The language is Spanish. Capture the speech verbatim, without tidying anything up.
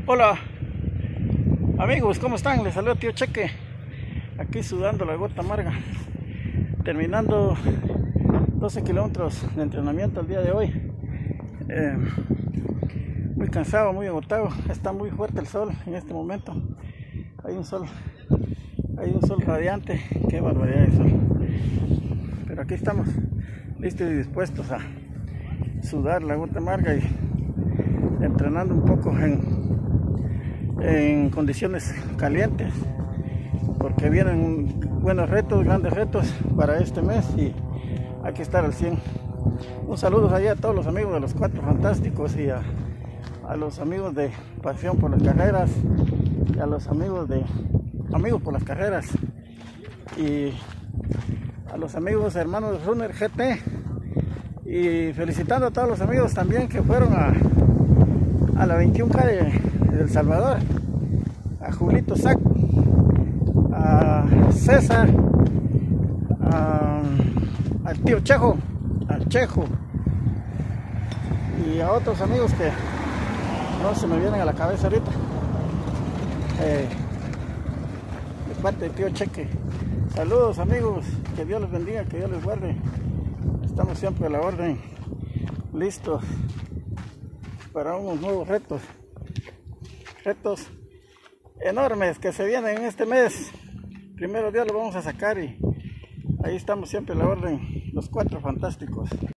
Hola amigos, ¿cómo están? Les saluda tío Cheque, aquí sudando la gota amarga, terminando doce kilómetros de entrenamiento el día de hoy. Eh, muy cansado, muy agotado, está muy fuerte el sol en este momento. Hay un sol, hay un sol radiante, qué barbaridad de sol. Pero aquí estamos, listos y dispuestos a sudar la gota amarga y entrenando un poco en en condiciones calientes, porque vienen buenos retos, grandes retos para este mes y hay que estar al cien. Un saludo allá a todos los amigos de los Cuatro Fantásticos y a, a los amigos de Pasión por las Carreras y a los amigos de Amigos por las Carreras y a los amigos hermanos Runner G T, y felicitando a todos los amigos también que fueron a, a la veintiuno K de El Salvador, a Julito Sac, a César, a, al tío Chejo, al Chejo y a otros amigos que no se me vienen a la cabeza ahorita. Eh, de parte del tío Cheque, saludos amigos, que Dios les bendiga, que Dios les guarde. Estamos siempre a la orden, listos para unos nuevos retos. Retos enormes que se vienen en este mes. Primero Dios lo vamos a sacar y ahí estamos siempre a la orden, los Cuatro Fantásticos.